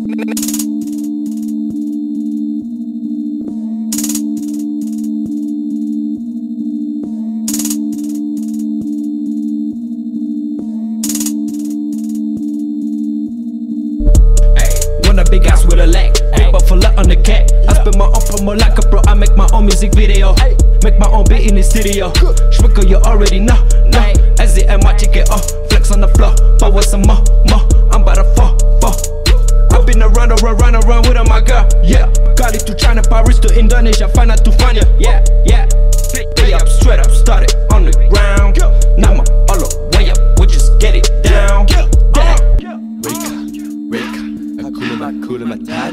Big ass with a leg, big butt full on the cat. I spin my own promo like a pro, I make my own music video. Make my own beat in the studio. Schwicker, you already know. As the M, I check it off. Flex on the floor, but with some more. I'm about to fall. I've been around with all my girl. Yeah, Cali to China, Paris to Indonesia, find out to find ya. Yeah. Way up, straight up, started on the ground. Now I'm all the way up, we just get it down. Hakuna Matata.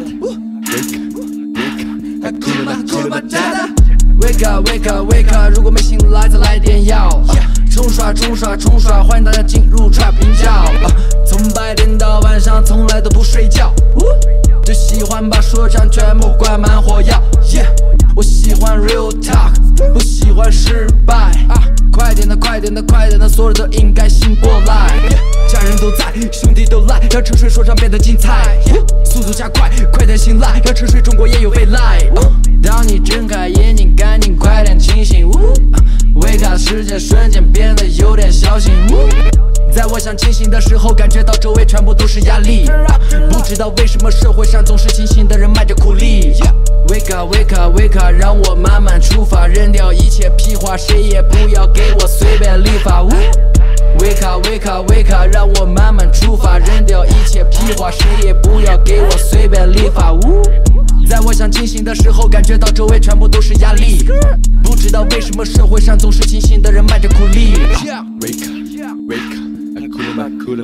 Hakuna Matata. Wake up， 如果没醒来再来点药。冲刷，欢迎大家进入 trap 频道。从白天到晚上，从来都不睡觉。只喜欢把说唱全部灌满火药。我喜欢 real talk， 不喜欢失败。快点的，所有人都应该醒过来。家人都在，兄弟都来，让沉睡说唱变得精彩。速度加快，快点醒来，让沉睡中国也有未来。当你睁开眼睛，赶紧快点清醒。Wake up， 世界瞬间变得有点小醒。在我想清醒的时候，感觉到周围全部都是压力。不知道为什么社会上总是清醒的人卖着苦力。Wake up， 让我慢慢出发，扔掉一切屁话，谁也不要给我随便立法。Wake up， 让我慢慢出发，扔掉一切屁话，谁也不要给我随便立法。在我想清醒的时候，感觉到周围全部都是压力。不知道为什么社会上总是清醒的人卖着苦力。Hakuna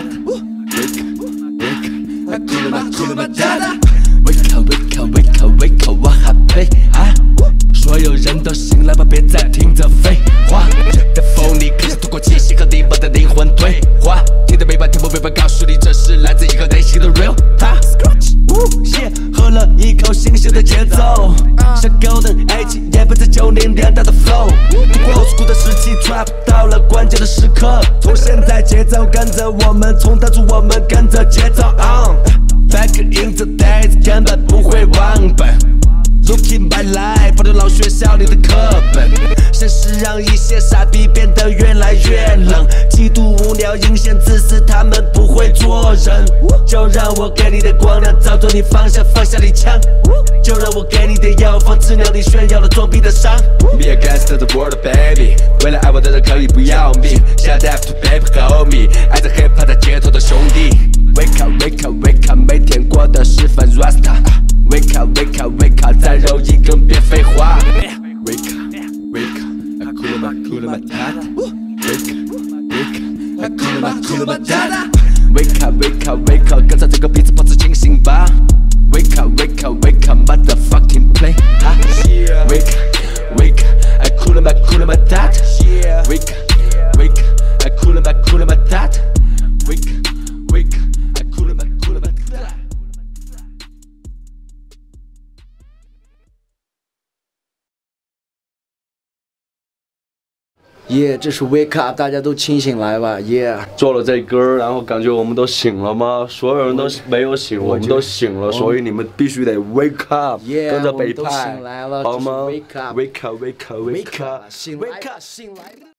Matata。Wake up， 我还配啊！所有人都醒来吧，别再听着废话。在风里可以透过气息和你我的灵魂对话。听得明白，听不明白，告诉你这是来自一个内心的 real talk。喝了一口新鲜的节奏，像 Golden Age 也不在90年代的 flow。度过old school的时期 ，trap 到了关键的时刻。从现在节奏跟着我们，从当初我们跟着节奏 on。Back in the days， 根本不会忘本。Looking my life， 放在老学校里的课本。现实让一些傻逼变得越来越冷，嫉妒、无聊、阴险、自私，他们不会做人。就让我给你的光亮，照着你方向，放下你枪。就让我给你的药方，治疗你炫耀的装逼的伤。Be a gangster the world baby， 为了爱我的人可以不要命。Shout out to paper 和 homie， 爱着 hip hop 在街头的兄弟。Wake up， 每天过得十分 Rasta。Wake up， 再揉一根，别废话。Wake up， Hakuna Matata。Hakuna Matata。Wake up， 跟着这个beat保持清醒吧。Wake up， motherfucking play。Wake up，Hakuna Matata。Wake up，Hakuna Matata。Wake up，Hakuna Matata。这是 Wake Up， 大家都清醒来吧做了这歌，然后感觉我们都醒了吗？所有人都没有醒，我们都醒了，所以你们必须得 Wake Up， 跟着北派，好吗？ Wake Up， Wake Up， 醒来。